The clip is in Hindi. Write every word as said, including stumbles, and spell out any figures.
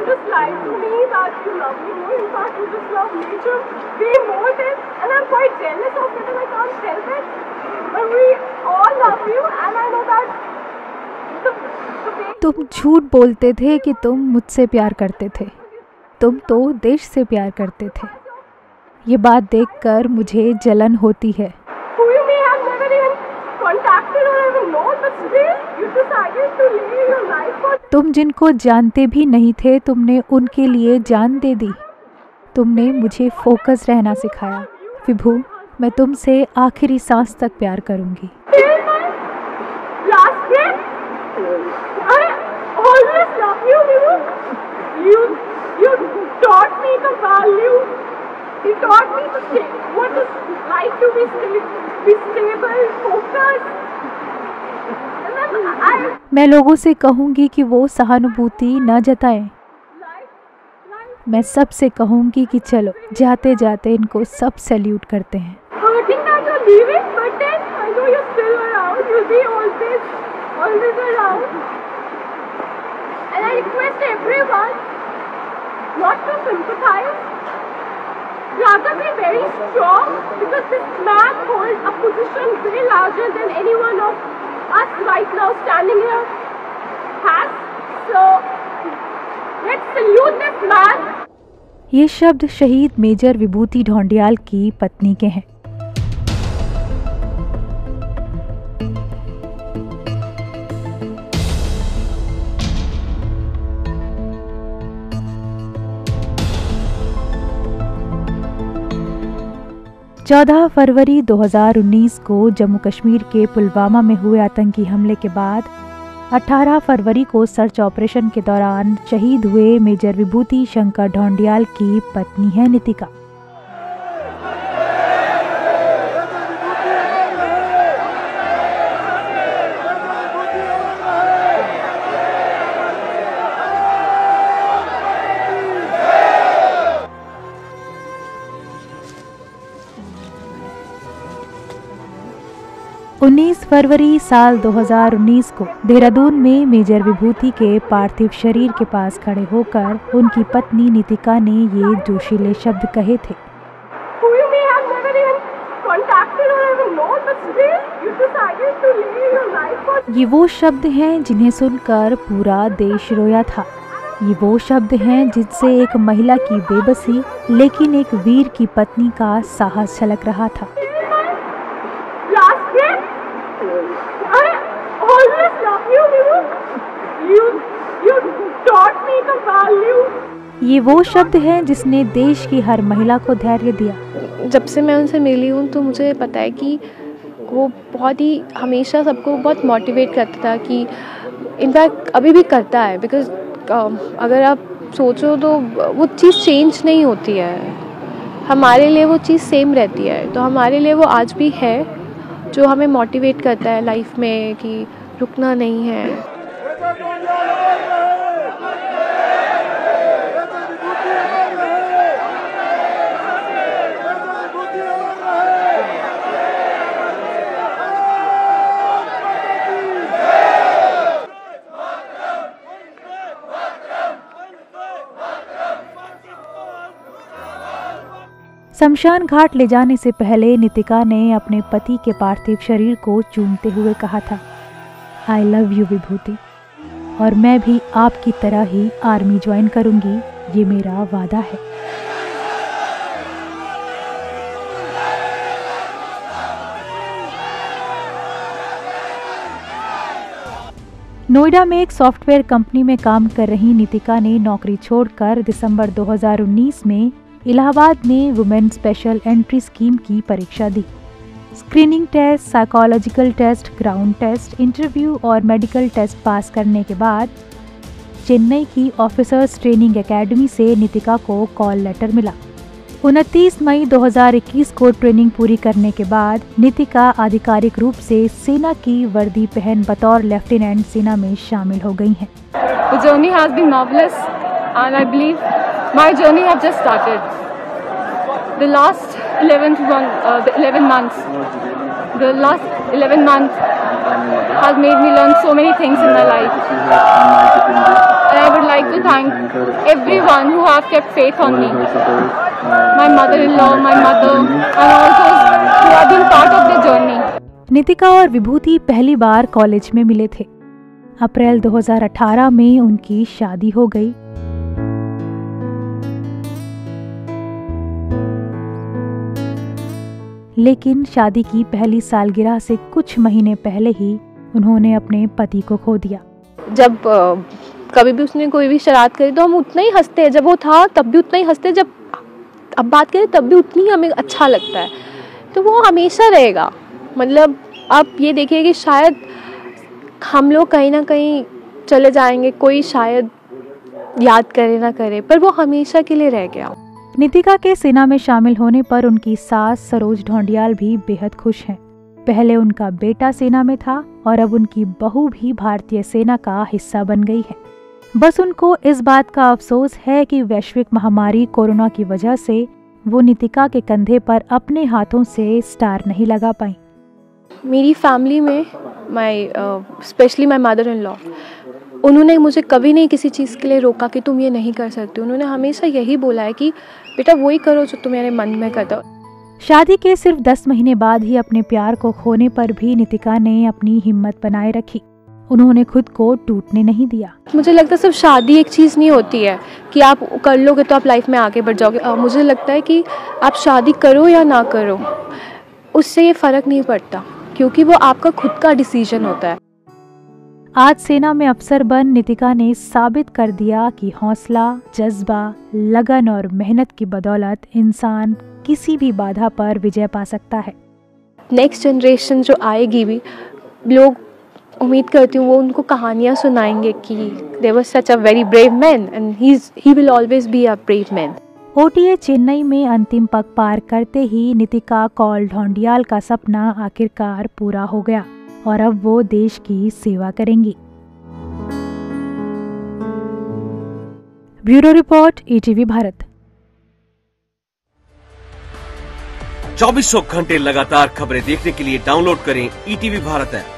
just lied to me that you love me more. In fact, you just love nature way more than, and I'm quite jealous of it and I can't help it. But we all love you and I know that the, the way... तुम झूठ बोलते थे कि तुम मुझसे प्यार करते थे, तुम तो देश से प्यार करते थे। ये बात देखकर मुझे जलन होती है। Who you may have never even contacted or even known, but still you decided to live your life for... तुम जिनको जानते भी नहीं थे, तुमने उनके लिए जान दे दी। तुमने मुझे फोकस रहना सिखाया। विभू, मैं तुमसे आखिरी सांस तक प्यार करूंगी। Last breath, I always love you, Vivu. You, you taught me the value. You taught me to stay. What is like to be stable, be stable, focused. And then I. मैं लोगों से कहूँगी कि वो सहानुभूति न जताएं। मैं सबसे कहूँगी कि चलो जाते जाते इनको सब सैल्यूट करते हैं। Hurting that you're leaving, but then I know you're still around. You'll be always, always around. And I request everyone not to sympathize, rather be very strong, because this man holds a position way larger than any one of us right now standing here has. So let's salute this man. ये शब्द शहीद मेजर विभूति ढोंडियाल की पत्नी के हैं। चौदह फरवरी दो हज़ार उन्नीस को जम्मू कश्मीर के पुलवामा में हुए आतंकी हमले के बाद अठारह फरवरी को सर्च ऑपरेशन के दौरान शहीद हुए मेजर विभूति शंकर ढोंडियाल की पत्नी है नितिका। उन्नीस फरवरी साल दो हज़ार उन्नीस को देहरादून में मेजर विभूति के पार्थिव शरीर के पास खड़े होकर उनकी पत्नी नितिका ने ये जोशीले शब्द कहे थे। ये वो शब्द हैं जिन्हें सुनकर पूरा देश रोया था। ये वो शब्द हैं जिनसे एक महिला की बेबसी लेकिन एक वीर की पत्नी का साहस झलक रहा था। ये वो शब्द हैं जिसने देश की हर महिला को धैर्य दिया। जब से मैं उनसे मिली हूँ तो मुझे पता है कि वो बहुत ही हमेशा सबको बहुत मोटिवेट करता था, कि इनफैक्ट अभी भी करता है। बिकॉज अगर आप सोचो तो वो चीज़ चेंज नहीं होती है, हमारे लिए वो चीज़ सेम रहती है। तो हमारे लिए वो आज भी है जो हमें मोटिवेट करता है लाइफ में कि रुकना नहीं है। शमशान घाट ले जाने से पहले नितिका ने अपने पति के पार्थिव शरीर को चूमते हुए कहा था, आई लव यू विभूति, और मैं भी आपकी तरह ही आर्मी ज्वाइन करूंगी, ये मेरा वादा है। नोएडा में एक सॉफ्टवेयर कंपनी में काम कर रही नितिका ने नौकरी छोड़कर दिसंबर दो हज़ार उन्नीस में इलाहाबाद में वुमेन स्पेशल एंट्री स्कीम की परीक्षा दी। Screening test, psychological test, ground test, interview और मेडिकल टेस्ट पास करने के बाद चेन्नई की ऑफिसर्स ट्रेनिंग एकेडमी से नितिका को कॉल लेटर मिला। उनतीस मई दो हज़ार इक्कीस को ट्रेनिंग पूरी करने के बाद नितिका आधिकारिक रूप से सेना की वर्दी पहन बतौर लेफ्टिनेंट सेना में शामिल हो गई हैं। The journey has been marvelous and I believe my journey has just started. The last eleven months, uh, the eleven months, the last eleven months has made me learn so many things in my life. And I would like to thank everyone who have kept faith on me. My mother-in-law, my mother, and all those who have been part of the journey. Nitika और विभूति पहली बार कॉलेज में मिले थे। अप्रैल दो हज़ार अठारह में उनकी शादी हो गई। लेकिन शादी की पहली सालगिरह से कुछ महीने पहले ही उन्होंने अपने पति को खो दिया। जब कभी भी उसने कोई भी शरारत करी तो हम उतना ही हंसते हैं, जब वो था तब भी उतना ही हंसते हैं, जब अब बात करें तब भी उतनी ही हमें अच्छा लगता है। तो वो हमेशा रहेगा। मतलब आप ये देखिए कि शायद हम लोग कहीं ना कहीं चले जाएंगे, कोई शायद याद करे ना करे, पर वो हमेशा के लिए रह गया। नितिका के सेना में शामिल होने पर उनकी सास सरोज ढोंडियाल भी बेहद खुश हैं। पहले उनका बेटा सेना में था और अब उनकी बहू भी भारतीय सेना का हिस्सा बन गई है। बस उनको इस बात का अफसोस है कि वैश्विक महामारी कोरोना की वजह से वो नितिका के कंधे पर अपने हाथों से स्टार नहीं लगा पाई। मेरी फैमिली में my specially my mother in law, उन्होंने मुझे कभी नहीं किसी चीज़ के लिए रोका कि तुम ये नहीं कर सकती। उन्होंने हमेशा यही बोला है कि बेटा वही करो जो तुम्हारे मन में करता हो। शादी के सिर्फ दस महीने बाद ही अपने प्यार को खोने पर भी नितिका ने अपनी हिम्मत बनाए रखी। उन्होंने खुद को टूटने नहीं दिया। मुझे लगता है सिर्फ शादी एक चीज़ नहीं होती है कि आप कर लोगे तो आप लाइफ में आगे बढ़ जाओगे। आ, मुझे लगता है कि आप शादी करो या ना करो, उससे ये फ़र्क नहीं पड़ता, क्योंकि वो आपका खुद का डिसीजन होता है। आज सेना में अफसर बन नितिका ने साबित कर दिया कि हौसला, जज्बा, लगन और मेहनत की बदौलत इंसान किसी भी बाधा पर विजय पा सकता है। नेक्स्ट जनरेशन जो आएगी भी, लोग उम्मीद करती हूँ वो उनको कहानियाँ सुनाएंगे कि there was such a very brave man and he is he will always be a brave man. OTA Chennai में अंतिम पग पार करते ही नितिका कौल ढोंडियाल का सपना आखिरकार पूरा हो गया और अब वो देश की सेवा करेंगी। Bureau report, ETV Bharat. चौबीसों घंटे लगातार खबरें देखने के लिए डाउनलोड करें ईटीवी भारत ऐप।